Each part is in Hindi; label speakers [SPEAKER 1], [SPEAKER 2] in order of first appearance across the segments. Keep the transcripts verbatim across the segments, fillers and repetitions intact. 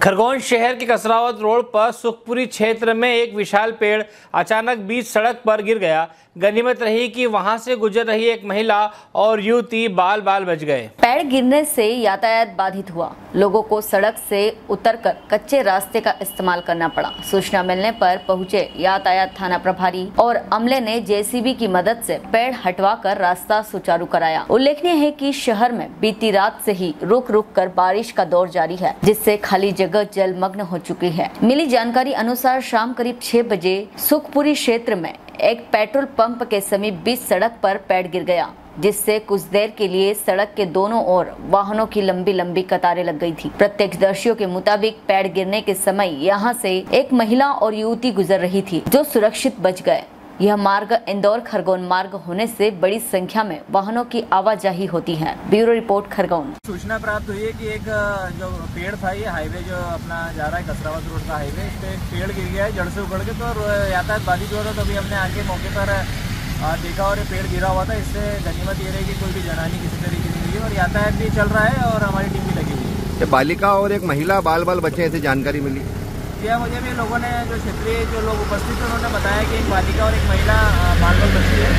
[SPEAKER 1] खरगोन शहर के कसरावत रोड पर सुखपुरी क्षेत्र में एक विशाल पेड़ अचानक बीच सड़क पर गिर गया। गनीमत रही कि वहां से गुजर रही एक महिला और युवती बाल बाल बच गए।
[SPEAKER 2] पेड़ गिरने से यातायात बाधित हुआ। लोगों को सड़क से उतरकर कच्चे रास्ते का इस्तेमाल करना पड़ा। सूचना मिलने पर पहुंचे यातायात थाना प्रभारी और अमले ने जेसीबी की मदद से पेड़ हटवाकर रास्ता सुचारू कराया। उल्लेखनीय है कि शहर में बीती रात से ही रुक रुक कर बारिश का दौर जारी है, जिससे खाली जगह जलमग्न हो चुकी है। मिली जानकारी अनुसार शाम करीब छह बजे सुखपुरी क्षेत्र में एक पेट्रोल पंप के समीप बीच सड़क पर पेड़ गिर गया, जिससे कुछ देर के लिए सड़क के दोनों ओर वाहनों की लंबी लंबी कतारें लग गई थी। प्रत्यक्षदर्शियों के मुताबिक पेड़ गिरने के समय यहां से एक महिला और युवती गुजर रही थी, जो सुरक्षित बच गए। यह मार्ग इंदौर खरगोन मार्ग होने से बड़ी संख्या में वाहनों की आवाजाही होती है। Bureau report Khargone.
[SPEAKER 3] सूचना प्राप्त हुई है कि एक जो पेड़ था, ये हाईवे जो अपना जा रहा है कसरावत रोड का हाईवे, इस पे एक पेड़ गिर गया है जड़ से उखड़ के, तो यातायात बाधित हुआ था। तो अभी हमने आके मौके पर देखा और ये पेड़ गिरा हुआ था। इससे गनीमत ये रही कि कोई भी जनहानि किसी तरीके की नहीं हुई और यातायात भी चल रहा है और हमारी टीम भी लगी हुई है।
[SPEAKER 4] बालिका और एक महिला बाल बाल बचे ऐसी जानकारी मिली।
[SPEAKER 3] यह मुझे भी लोगों ने, जो क्षेत्रीय जो लोग उपस्थित थे, उन्होंने बताया कि एक बालिका और एक महिला बाल बाल बची है,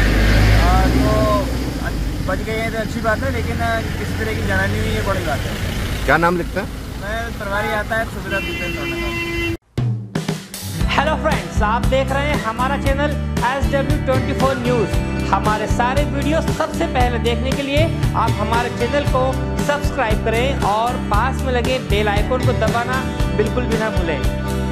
[SPEAKER 3] तो बच गई है तो अच्छी बात है, लेकिन किसी तरह की जनहानि हुई है, बड़ी बात है।
[SPEAKER 4] क्या नाम लिखता है?
[SPEAKER 3] मैं प्रभारी यातायात सुविधा दीपेंद्र।
[SPEAKER 1] हेलो फ्रेंड्स, आप देख रहे हैं हमारा channel S W twenty four news. हमारे सारे वीडियो सबसे पहले देखने के लिए आप हमारे चैनल को सब्सक्राइब करें और पास में लगे बेल आइकन को दबाना बिल्कुल भी ना भूलें।